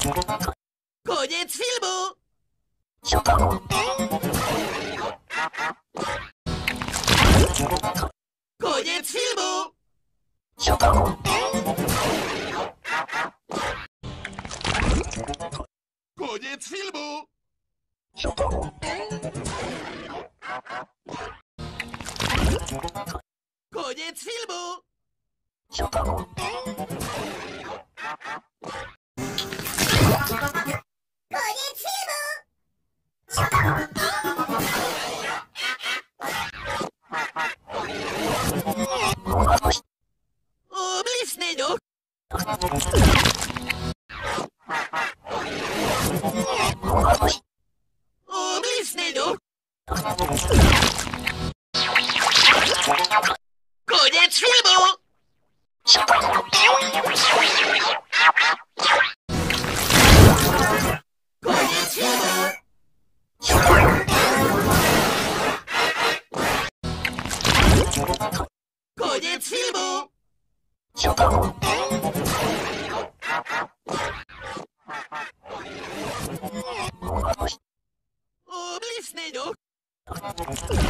Koniec filmu! Koniec filmu! Koniec filmu! Koniec filmu! Koniec filmu! O, blisny duch! O, blisny duch! Koniec filmu! Koniec filmu! Koniec filmu! O, blisny duch!